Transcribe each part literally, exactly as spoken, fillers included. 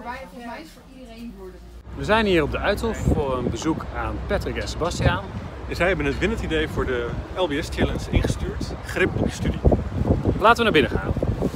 volgens mij is voor iedereen worden. We zijn hier op de Uithof voor een bezoek aan Patrick en Sebastiaan. En zij hebben het winnend idee voor de L B S Challenge ingestuurd. Grip op je studie. Laten we naar binnen gaan.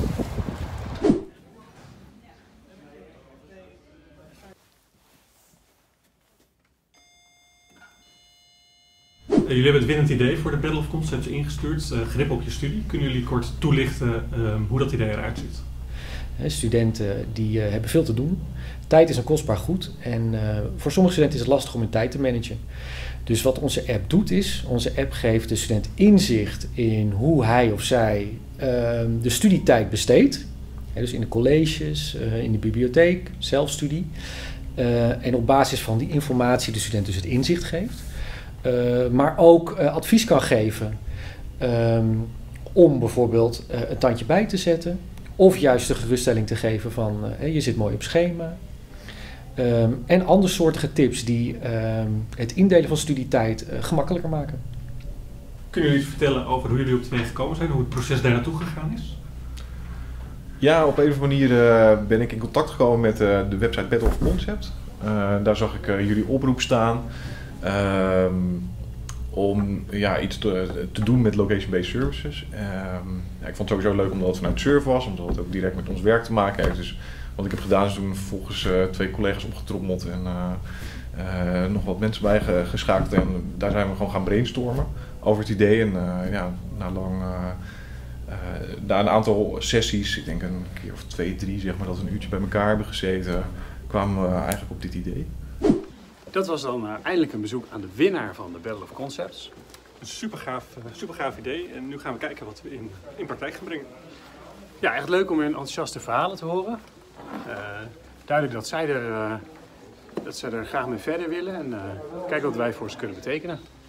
Jullie hebben het winnend idee voor de Battle of Concepts ingestuurd. Uh, grip op je studie. Kunnen jullie kort toelichten uh, hoe dat idee eruit ziet? Studenten die uh, hebben veel te doen. Tijd is een kostbaar goed en uh, voor sommige studenten is het lastig om hun tijd te managen. Dus wat onze app doet is, onze app geeft de student inzicht in hoe hij of zij uh, de studietijd besteedt. He, dus in de colleges, uh, in de bibliotheek, zelfstudie. Uh, en op basis van die informatie de student dus het inzicht geeft. Uh, maar ook uh, advies kan geven um, om bijvoorbeeld uh, een tandje bij te zetten. Of juist de geruststelling te geven van uh, je zit mooi op schema. Um, en andersoortige tips die um, het indelen van studietijd uh, gemakkelijker maken. Kunnen jullie iets vertellen over hoe jullie op het idee gekomen zijn? Hoe het proces daar naartoe gegaan is? Ja, op een of andere manier uh, ben ik in contact gekomen met uh, de website Battle of Concepts. Uh, daar zag ik uh, jullie oproep staan. Um, om ja, iets te, te doen met location-based services. Um, ja, ik vond het sowieso leuk omdat het vanuit Surf was, omdat het ook direct met ons werk te maken heeft. Dus wat ik heb gedaan is toen volgens uh, twee collega's opgetrommeld en uh, uh, nog wat mensen bij geschakeld. En daar zijn we gewoon gaan brainstormen over het idee. En uh, ja, na lang, uh, uh, na een aantal sessies, ik denk een keer of twee, drie, zeg maar, dat we een uurtje bij elkaar hebben gezeten, kwamen we eigenlijk op dit idee. Dat was dan uh, eindelijk een bezoek aan de winnaar van de Battle of Concepts. Een super gaaf, uh, super gaaf idee en nu gaan we kijken wat we in, in praktijk gaan brengen. Ja, echt leuk om hun enthousiaste verhalen te horen. Uh, duidelijk dat zij, er, uh, dat zij er graag mee verder willen en uh, kijken wat wij voor ze kunnen betekenen.